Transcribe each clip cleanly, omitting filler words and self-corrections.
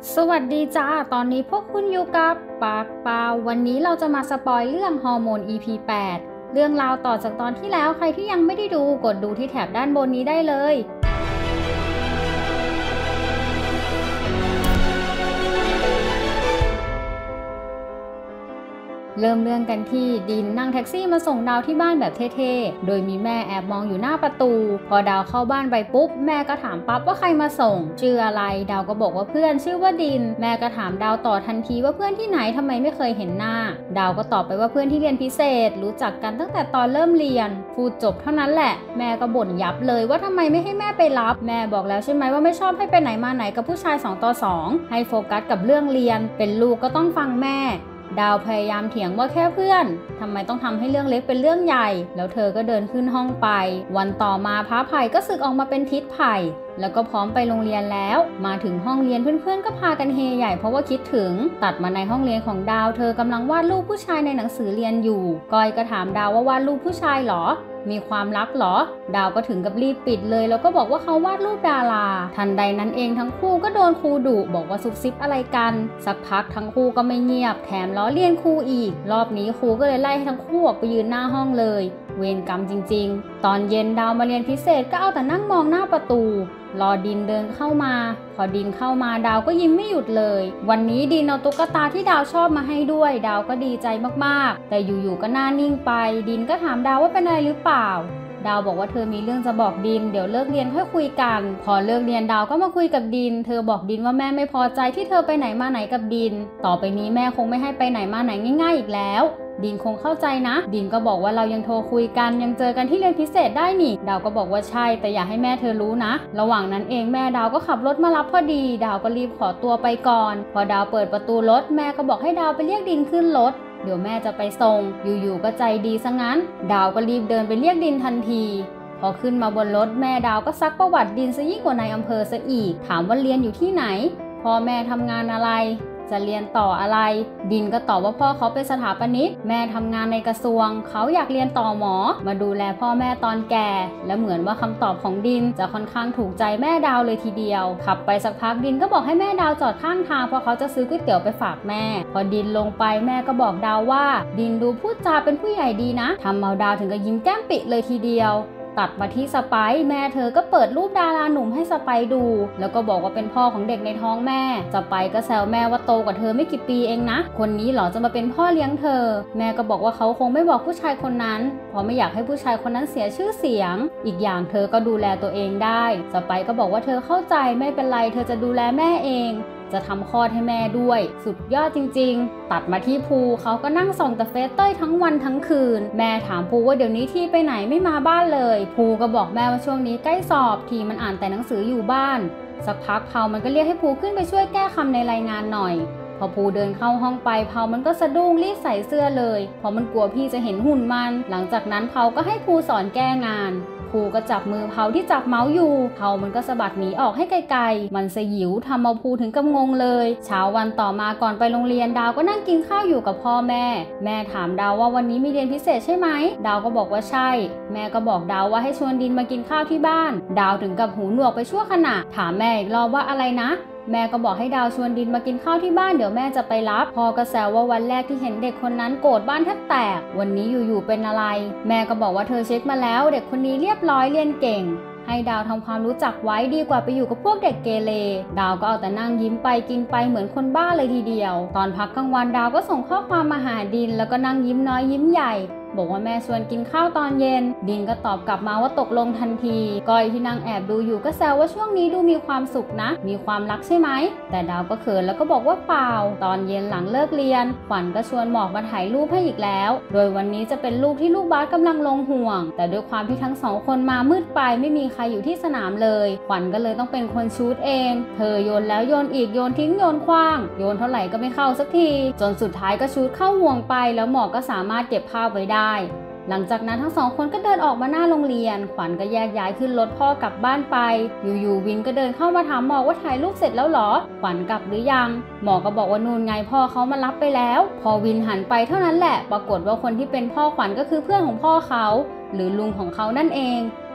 สวัสดีจ้าตอนนี้พวกคุณอยู่กับปากเปล่าวันนี้เราจะมาสปอยเรื่องฮอร์โมน EP 8 เรื่องราวต่อจากตอนที่แล้วใครที่ยังไม่ได้ดูกดดูที่แถบด้านบนนี้ได้เลยเริ่มเรื่องกันที่ดินนั่งแท็กซี่มาส่งดาวที่บ้านแบบเท่ๆโดยมีแม่แอบมองอยู่หน้าประตูพอดาวเข้าบ้านไปปุ๊บแม่ก็ถามปั๊บว่าใครมาส่งชื่ออะไรดาวก็บอกว่าเพื่อนชื่อว่าดินแม่ก็ถามดาวต่อทันทีว่าเพื่อนที่ไหนทำไมไม่เคยเห็นหน้าดาวก็ตอบไปว่าเพื่อนที่เรียนพิเศษรู้จักกันตั้งแต่ตอนเริ่มเรียนพูดจบเท่านั้นแหละแม่ก็บ่นยับเลยว่าทำไมไม่ให้แม่ไปรับแม่บอกแล้วใช่ไหมว่าไม่ชอบให้ไปไหนมาไหนกับผู้ชาย2 ต่อ 2ให้โฟกัสกับเรื่องเรียนเป็นลูกก็ต้องฟังแม่ดาวพยายามเถียงว่าแค่เพื่อนทำไมต้องทำให้เรื่องเล็กเป็นเรื่องใหญ่แล้วเธอก็เดินขึ้นห้องไปวันต่อมาพระไผ่ก็สึกออกมาเป็นทิศไผ่แล้วก็พร้อมไปโรงเรียนแล้วมาถึงห้องเรียนเพื่อนๆก็พากันเฮใหญ่เพราะว่าคิดถึงตัดมาในห้องเรียนของดาวเธอกำลังวาดรูปผู้ชายในหนังสือเรียนอยู่ก้อยก็ถามดาวว่าวาดรูปผู้ชายหรอมีความลับหรอดาวก็ถึงกับรีบปิดเลยแล้วก็บอกว่าเขาวาดรูปดาราทันใดนั้นเองทั้งคู่ก็โดนครูดุบอกว่าซุบซิบอะไรกันสักพักทั้งคู่ก็ไม่เงียบแถมล้อเลียนครูอีกรอบนี้ครูก็เลยไล่ให้ทั้งคู่ออกไปยืนหน้าห้องเลยเวรกรรมจริงๆตอนเย็นดาวมาเรียนพิเศษก็เอาแต่นั่งมองหน้าประตูรอดินเดินเข้ามาพอดินเข้ามาดาวก็ยิ้มไม่หยุดเลยวันนี้ดินเอาตุ๊กตาที่ดาวชอบมาให้ด้วยดาวก็ดีใจมากๆแต่อยู่ๆก็หน้านิ่งไปดินก็ถามดาวว่าเป็นอะไรหรือเปล่าดาวบอกว่าเธอมีเรื่องจะบอกดินเดี๋ยวเลิกเรียนค่อยคุยกันพอเลิกเรียนดาวก็มาคุยกับดินเธอบอกดินว่าแม่ไม่พอใจที่เธอไปไหนมาไหนกับดินต่อไปนี้แม่คงไม่ให้ไปไหนมาไหนง่ายๆอีกแล้วดินคงเข้าใจนะดินก็บอกว่าเรายังโทรคุยกันยังเจอกันที่เรียนพิเศษได้นี่ดาวก็บอกว่าใช่แต่อย่าให้แม่เธอรู้นะระหว่างนั้นเองแม่ดาวก็ขับรถมารับพอดีดาวก็รีบขอตัวไปก่อนพอดาวเปิดประตูรถแม่ก็บอกให้ดาวไปเรียกดินขึ้นรถเดี๋ยวแม่จะไปส่งอยู่ๆก็ใจดีซะงั้นดาวก็รีบเดินไปเรียกดินทันทีพอขึ้นมาบนรถแม่ดาวก็ซักประวัติดินซะยิ่งกว่าในอำเภอซะอีกถามว่าเรียนอยู่ที่ไหนพ่อแม่ทำงานอะไรจะเรียนต่ออะไรดินก็ตอบว่าพ่อเขาเป็นสถาปนิกแม่ทำงานในกระทรวงเขาอยากเรียนต่อหมอมาดูแลพ่อแม่ตอนแก่และเหมือนว่าคำตอบของดินจะค่อนข้างถูกใจแม่ดาวเลยทีเดียวขับไปสักพักดินก็บอกให้แม่ดาวจอดข้างทางเพราะเขาจะซื้อก๋วยเตี๋ยวไปฝากแม่พอดินลงไปแม่ก็บอกดาวว่าดินดูพูดจาเป็นผู้ใหญ่ดีนะทำเอาดาวถึงกับยิ้มแก้มปิเลยทีเดียวตัดมาที่สไปซ์แม่เธอก็เปิดรูปดาราหนุ่มให้สไปซ์ดูแล้วก็บอกว่าเป็นพ่อของเด็กในท้องแม่สไปซ์ก็แซวแม่ว่าโตกว่าเธอไม่กี่ปีเองนะคนนี้หรอจะมาเป็นพ่อเลี้ยงเธอแม่ก็บอกว่าเขาคงไม่บอกผู้ชายคนนั้นเพราะไม่อยากให้ผู้ชายคนนั้นเสียชื่อเสียงอีกอย่างเธอก็ดูแลตัวเองได้สไปซ์ก็บอกว่าเธอเข้าใจไม่เป็นไรเธอจะดูแลแม่เองจะทำคลอดให้แม่ด้วยสุดยอดจริงๆตัดมาที่ภูเขาก็นั่งส่องแต่เฟซเต้ยทั้งวันทั้งคืนแม่ถามภูว่าเดี๋ยวนี้ที่ไปไหนไม่มาบ้านเลยภูก็บอกแม่ว่าช่วงนี้ใกล้สอบทีมันอ่านแต่หนังสืออยู่บ้านสักพักเผามันก็เรียกให้ภูขึ้นไปช่วยแก้คำในรายงานหน่อยพอภูเดินเข้าห้องไปเผามันก็สะดุ้งรีบใส่เสื้อเลยเพราะมันกลัวพี่จะเห็นหุ่นมันหลังจากนั้นเผาก็ให้ภูสอนแก้งานภูก็จับมือเผาที่จับเมาส์อยู่เผามันก็สะบัดหนีออกให้ไกลๆมันสยิวทำเอาภูถึงกับงงเลยเช้าวันต่อมาก่อนไปโรงเรียนดาวก็นั่งกินข้าวอยู่กับพ่อแม่ถามดาวว่าวันนี้มีเรียนพิเศษใช่ไหมดาวก็บอกว่าใช่แม่ก็บอกดาวว่าให้ชวนดินมากินข้าวที่บ้านดาวถึงกับหูหนวกไปชั่วขณะถามแม่อีกรอบว่าอะไรนะแม่ก็บอกให้ดาวชวนดินมากินข้าวที่บ้านเดี๋ยวแม่จะไปรับพ่อก็แซวว่าวันแรกที่เห็นเด็กคนนั้นโกรธบ้านแทบแตกวันนี้อยู่ๆเป็นอะไรแม่ก็บอกว่าเธอเช็คมาแล้วเด็กคนนี้เรียบร้อยเรียนเก่งให้ดาวทำความรู้จักไว้ดีกว่าไปอยู่กับพวกเด็กเกเรดาวก็เอาแต่นั่งยิ้มไปกินไปเหมือนคนบ้าเลยทีเดียวตอนพักกลางวันดาวก็ส่งข้อความมาหาดินแล้วก็นั่งยิ้มน้อยยิ้มใหญ่บอกว่าแม่ชวนกินข้าวตอนเย็นดินก็ตอบกลับมาว่าตกลงทันทีก้อยที่นั่งแอบดูอยู่ก็แซวว่าช่วงนี้ดูมีความสุขนะมีความรักใช่ไหมแต่ดาวก็เขินแล้วก็บอกว่าเปล่าตอนเย็นหลังเลิกเรียนขวัญก็ชวนหมอกมาถ่ายรูปให้อีกแล้วโดยวันนี้จะเป็นรูปที่ลูกบาสกำลังลงห่วงแต่ด้วยความที่ทั้งสองคนมามืดไปไม่มีใครอยู่ที่สนามเลยขวัญก็เลยต้องเป็นคนชูตเองเธอโยนแล้วโยนอีกโยนทิ้งโยนขว้างโยนเท่าไหร่ก็ไม่เข้าสักทีจนสุดท้ายก็ชูตเข้าห่วงไปแล้วหมอกก็สามารถเก็บภาพไว้ได้หลังจากนั้นทั้งสองคนก็เดินออกมาหน้าโรงเรียนขวัญก็แยกย้ายขึ้นรถพ่อกลับบ้านไปอยู่ๆวินก็เดินเข้ามาถามหมอกว่าถ่ายรูปเสร็จแล้วหรอขวัญกลับหรือยังหมอก็บอกว่านู่นไงพ่อเขามารับไปแล้วพอวินหันไปเท่านั้นแหละปรากฏว่าคนที่เป็นพ่อขวัญก็คือเพื่อนของพ่อเขาหรือลุงของเขานั่นเอง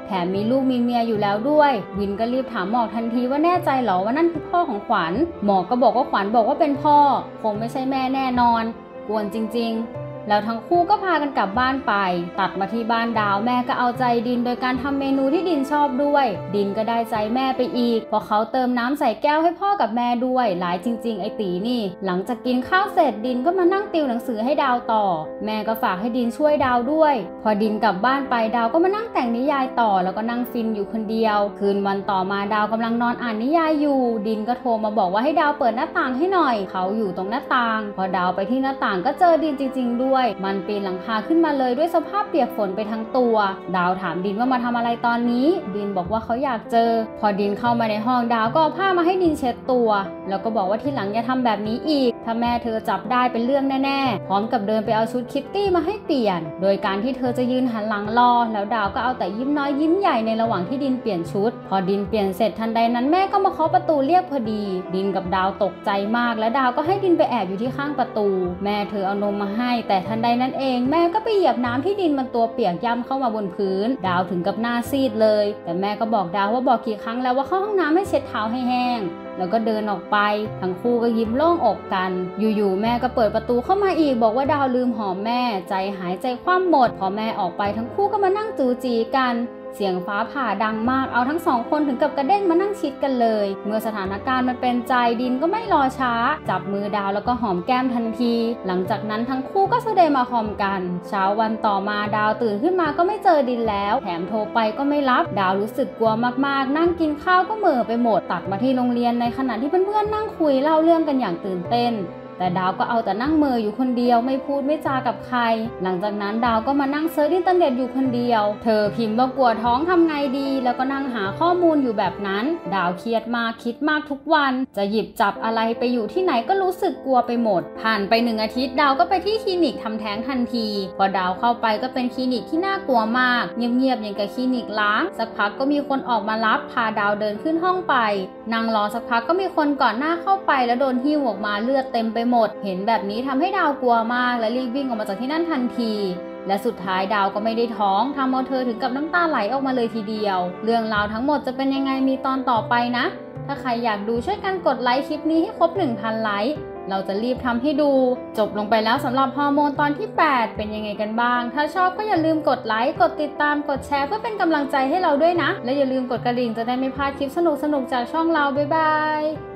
แถมมีลูกมีเมียอยู่แล้วด้วยวินก็รีบถามหมอกทันทีว่าแน่ใจเหรอว่านั่นคือพ่อของขวัญหมอกก็บอกว่าขวัญบอกว่าเป็นพ่อคงไม่ใช่แม่แน่นอนกวนจริงๆแล้วทั้งคู่ก็พากันกลับบ้านไปตัดมาที่บ้านดาวแม่ก็เอาใจดินโดยการทำเมนูที่ดินชอบด้วยดินก็ได้ใจแม่ไปอีกเพราะเขาเติมน้ำใส่แก้วให้พ่อกับแม่ด้วยหลายจริงๆไอ้ตีนี่หลังจากกินข้าวเสร็จดินก็มานั่งติวหนังสือให้ดาวต่อแม่ก็ฝากให้ดินช่วยดาวด้วยพอดินกลับบ้านไปดาวก็มานั่งแต่งนิยายต่อแล้วก็นั่งฟินอยู่คนเดียวคืนวันต่อมาดาวกำลังนอนอ่านนิยายอยู่ดินก็โทรมาบอกว่าให้ดาวเปิดหน้าต่างให้หน่อยเขาอยู่ตรงหน้าต่างพอดาวไปที่หน้าต่างก็เจอดินจริงๆด้วยมันปีนหลังคาขึ้นมาเลยด้วยสภาพเปียกฝนไปทั้งตัวดาวถามดินว่ามาทำอะไรตอนนี้ดินบอกว่าเขาอยากเจอพอดินเข้ามาในห้องดาวก็เอาผ้ามาให้ดินเช็ดตัวแล้วก็บอกว่าที่หลังอย่าทำแบบนี้อีกถ้าแม่เธอจับได้เป็นเรื่องแน่ๆพร้อมกับเดินไปเอาชุดคิตตี้มาให้เปลี่ยนโดยการที่เธอจะยืนหันหลังรอแล้วดาวก็เอาแต่ยิ้มน้อยยิ้มใหญ่ในระหว่างที่ดินเปลี่ยนชุดพอดินเปลี่ยนเสร็จทันใดนั้นแม่ก็มาเคาะประตูเรียกพอดีดินกับดาวตกใจมากและดาวก็ให้ดินไปแอบอยู่ที่ข้างประตูแม่เธอเอานมมาให้แต่ทันใดนั้นเองแม่ก็ไปเหยียบน้ำที่ดินมันตัวเปียกย่ำเข้ามาบนพื้นดาวถึงกับหน้าซีดเลยแต่แม่ก็บอกดาวว่าบอกกี่ครั้งแล้วว่าเข้าห้องน้ำให้เช็ดเท้าให้แห้งแล้วก็เดินออกไปทั้งคู่ก็ยิ้มโล่งอกกันอยู่ๆแม่ก็เปิดประตูเข้ามาอีกบอกว่าดาวลืมหอมแม่ใจหายใจคว่ำหมดพอแม่ออกไปทั้งคู่ก็มานั่งจูจีกันเสียงฟ้าผ่าดังมากเอาทั้งสองคนถึงกับกระเด้งมานั่งชิดกันเลยเมื่อสถานการณ์มันเป็นใจดินก็ไม่รอช้าจับมือดาวแล้วก็หอมแก้มทันทีหลังจากนั้นทั้งคู่ก็แสดงมาหอมกันเช้าวันต่อมาดาวตื่นขึ้นมาก็ไม่เจอดินแล้วแถมโทรไปก็ไม่รับดาวรู้สึกกลัวมากๆนั่งกินข้าวก็เหม่อไปหมดตัดมาที่โรงเรียนในขณะที่เพื่อนๆนั่งคุยเล่าเรื่องกันอย่างตื่นเต้นแต่ดาวก็เอาแต่นั่งเมออยู่คนเดียวไม่พูดไม่จากับใครหลังจากนั้นดาวก็มานั่งเซิร์ชอินเทอร์เน็ตอยู่คนเดียวเธอพิมพ์ว่ากลัวท้องทำไงดีแล้วก็นั่งหาข้อมูลอยู่แบบนั้นดาวเครียดมากคิดมากทุกวันจะหยิบจับอะไรไปอยู่ที่ไหนก็รู้สึกกลัวไปหมดผ่านไป1 อาทิตย์ดาวก็ไปที่คลินิกทำแท้งทันทีพอดาวเข้าไปก็เป็นคลินิกที่น่ากลัวมากเงียบๆอย่างกับคลินิกล้างสักพักก็มีคนออกมารับพาดาวเดินขึ้นห้องไปนั่งรอสักพักก็มีคนก่อนหน้าเข้าไปแล้วโดนหิ้วออกมาเลือดเต็มไปหมดเห็นแบบนี้ทำให้ดาวกลัวมากและรีบวิ่งออกมาจากที่นั่นทันทีและสุดท้ายดาวก็ไม่ได้ท้องทำเอาเธอถึงกับน้ำตาไหลออกมาเลยทีเดียวเรื่องราวทั้งหมดจะเป็นยังไงมีตอนต่อไปนะถ้าใครอยากดูช่วยกันกดไลค์คลิปนี้ให้ครบ 1,000 ไลค์เราจะรีบทำให้ดูจบลงไปแล้วสำหรับฮอร์โมนตอนที่ 8เป็นยังไงกันบ้างถ้าชอบก็อย่าลืมกดไลค์กดติดตามกดแชร์เพื่อเป็นกำลังใจให้เราด้วยนะและอย่าลืมกดกระดิ่งจะได้ไม่พลาดคลิปสนุกๆจากช่องเราบ๊ายบาย